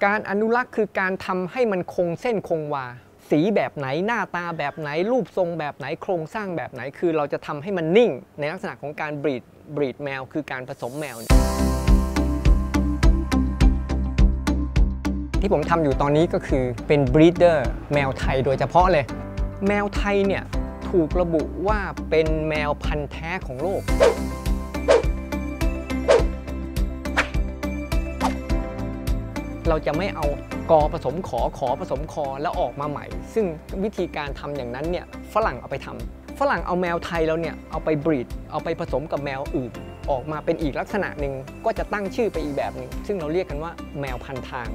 การอนุรักษ์คือการทำให้มันคงเส้นคงวาสีแบบไหนหน้าตาแบบไหนรูปทรงแบบไหนโครงสร้างแบบไหนคือเราจะทำให้มันนิ่งในลักษณะของการบรีดแมวคือการผสมแมวที่ผมทำอยู่ตอนนี้ก็คือเป็นบรีดเดอร์แมวไทยโดยเฉพาะเลยแมวไทยเนี่ยถูกระบุว่าเป็นแมวพันธุ์แท้ของโลกเราจะไม่เอากอผสมขอผสมคอแล้วออกมาใหม่ซึ่งวิธีการทำอย่างนั้นเนี่ยฝรั่งเอาไปทำฝรั่งเอาแมวไทยแล้วเนี่ยเอาไปบรีดเอาไปผสมกับแมวอื่นออกมาเป็นอีกลักษณะหนึ่งก็จะตั้งชื่อไปอีกแบบหนึ่งซึ่งเราเรียกกันว่าแมวพันทาง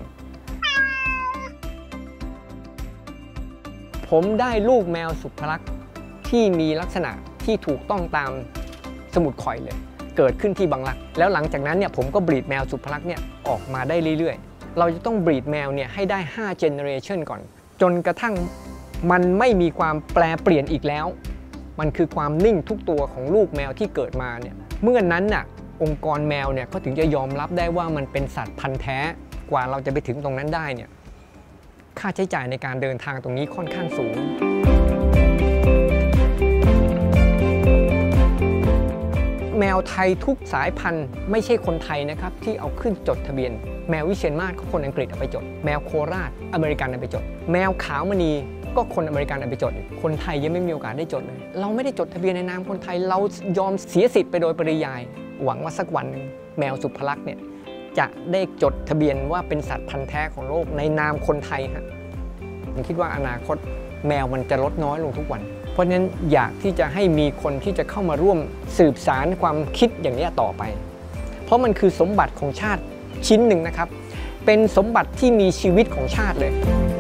ผมได้ลูกแมวสุภลักษณ์ที่มีลักษณะที่ถูกต้องตามสมุดข่อยเลยเกิดขึ้นที่บางรักแล้วหลังจากนั้นเนี่ยผมก็บรีดแมวสุภลักษณ์เนี่ยออกมาได้เรื่อยๆเราจะต้องบรีดแมวเนี่ยให้ได้5 generation ก่อนจนกระทั่งมันไม่มีความแปรเปลี่ยนอีกแล้วมันคือความนิ่งทุกตัวของลูกแมวที่เกิดมาเนี่ยเมื่อนั้นน่ะองค์กรแมวเนี่ยก็ถึงจะยอมรับได้ว่ามันเป็นสัตว์พันธุ์แท้กว่าเราจะไปถึงตรงนั้นได้เนี่ยค่าใช้จ่ายในการเดินทางตรงนี้ค่อนข้างสูงแมวไทยทุกสายพันธุ์ไม่ใช่คนไทยนะครับที่เอาขึ้นจดทะเบียนแมววิเชียรมาศก็คนอังกฤษเอาไปจดแมวโคราชอเมริกันเอาไปจดแมวขาวมณีก็คนอเมริกันเอาไปจดคนไทยยังไม่มีโอกาสได้จดเลยเราไม่ได้จดทะเบียนในนามคนไทยเรายอมเสียสิทธิ์ไปโดยปริยายหวังว่าสักวันนึงแมวสุภลักษณ์เนี่ยจะได้จดทะเบียนว่าเป็นสัตว์พันธุ์แท้ของโลกในนามคนไทยฮะผมคิดว่าอนาคตแมวมันจะลดน้อยลงทุกวันเพราะฉะนั้นอยากที่จะให้มีคนที่จะเข้ามาร่วมสืบสารความคิดอย่างนี้ต่อไปเพราะมันคือสมบัติของชาติชิ้นหนึ่งนะครับเป็นสมบัติที่มีชีวิตของชาติเลย